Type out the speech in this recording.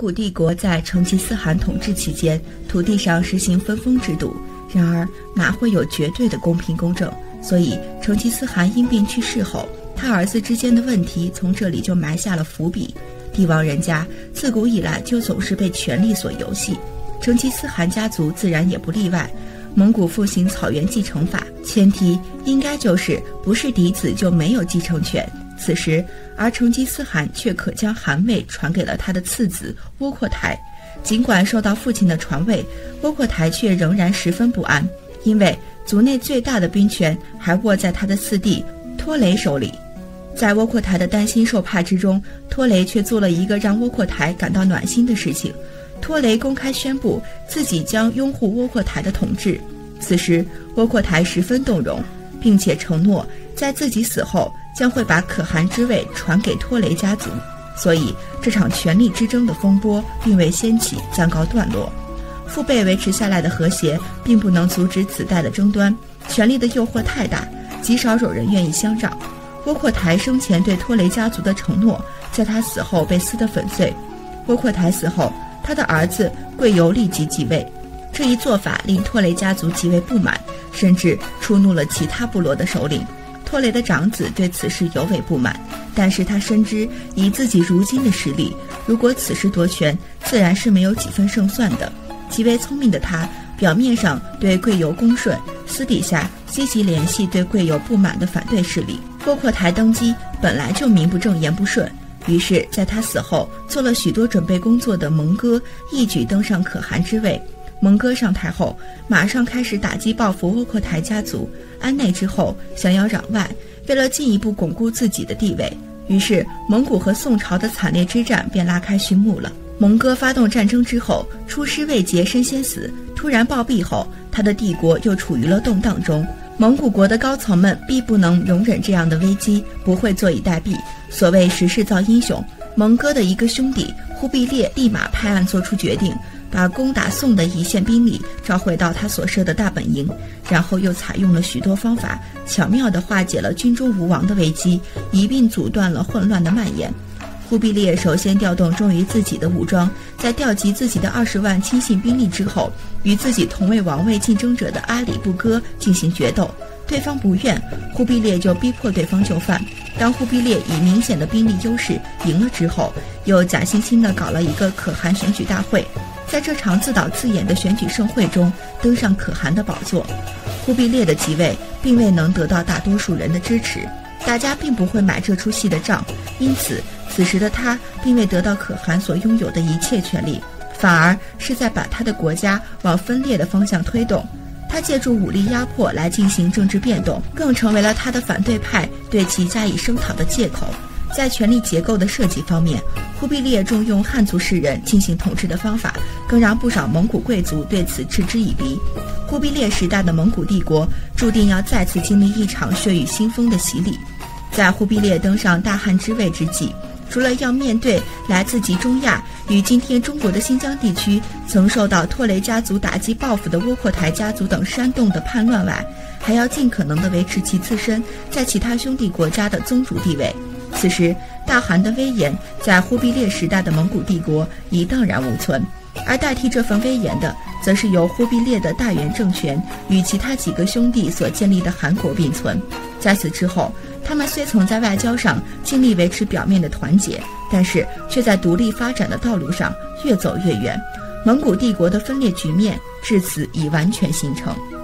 古帝国在成吉思汗统治期间，土地上实行分封制度，然而哪会有绝对的公平公正？所以成吉思汗因病去世后，他儿子之间的问题从这里就埋下了伏笔。帝王人家自古以来就总是被权力所游戏，成吉思汗家族自然也不例外。蒙古奉行草原继承法，前提应该就是不是嫡子就没有继承权。此时，而成吉思汗却可将汗位传给了他的次子窝阔台。尽管受到父亲的传位，窝阔台却仍然十分不安，因为族内最大的兵权还握在他的四弟拖雷手里。在窝阔台的担心受怕之中，拖雷却做了一个让窝阔台感到暖心的事情。拖雷公开宣布自己将拥护窝阔台的统治。此时窝阔台十分动容，并且承诺在自己死后将会把可汗之位传给拖雷家族。所以这场权力之争的风波并未掀起，暂告段落。父辈维持下来的和谐并不能阻止子代的争端，权力的诱惑太大，极少有人愿意相让。窝阔台生前对拖雷家族的承诺，在他死后被撕得粉碎。窝阔台死后，他的儿子贵由立即继位，这一做法令拖雷家族极为不满，甚至触怒了其他部落的首领。拖雷的长子对此事尤为不满，但是他深知以自己如今的实力，如果此时夺权，自然是没有几分胜算的。极为聪明的他，表面上对贵由恭顺，私底下积极联系对贵由不满的反对势力。窝阔台登基本来就名不正言不顺，于是在他死后，做了许多准备工作的蒙哥一举登上可汗之位。蒙哥上台后，马上开始打击报复窝阔台家族，安内之后想要攘外，为了进一步巩固自己的地位，于是蒙古和宋朝的惨烈之战便拉开序幕了。蒙哥发动战争之后，出师未捷身先死，突然暴毙后，他的帝国又处于了动荡中。蒙古国的高层们必不能容忍这样的危机，不会坐以待毙。所谓时势造英雄，蒙哥的一个兄弟忽必烈立马派案做出决定，把攻打宋的一线兵力召回到他所设的大本营，然后又采用了许多方法，巧妙地化解了军中无王的危机，一并阻断了混乱的蔓延。忽必烈首先调动忠于自己的武装，在调集自己的20万亲信兵力之后，与自己同为王位竞争者的阿里不哥进行决斗。对方不愿，忽必烈就逼迫对方就范。当忽必烈以明显的兵力优势赢了之后，又假惺惺地搞了一个可汗选举大会，在这场自导自演的选举盛会中登上可汗的宝座。忽必烈的即位并未能得到大多数人的支持，大家并不会买这出戏的账，因此此时的他并未得到可汗所拥有的一切权利，反而是在把他的国家往分裂的方向推动。他借助武力压迫来进行政治变动，更成为了他的反对派对其加以声讨的借口。在权力结构的设计方面，忽必烈重用汉族士人进行统治的方法，更让不少蒙古贵族对此嗤之以鼻。忽必烈时代的蒙古帝国注定要再次经历一场血雨腥风的洗礼。在忽必烈登上大汗之位之际，除了要面对来自及中亚与今天中国的新疆地区曾受到拖雷家族打击报复的窝阔台家族等煽动的叛乱外，还要尽可能地维持其自身在其他兄弟国家的宗主地位。此时大汗的威严在忽必烈时代的蒙古帝国已荡然无存，而代替这份威严的，则是由忽必烈的大元政权与其他几个兄弟所建立的汗国并存。在此之后，他们虽曾在外交上尽力维持表面的团结，但是却在独立发展的道路上越走越远。蒙古帝国的分裂局面至此已完全形成。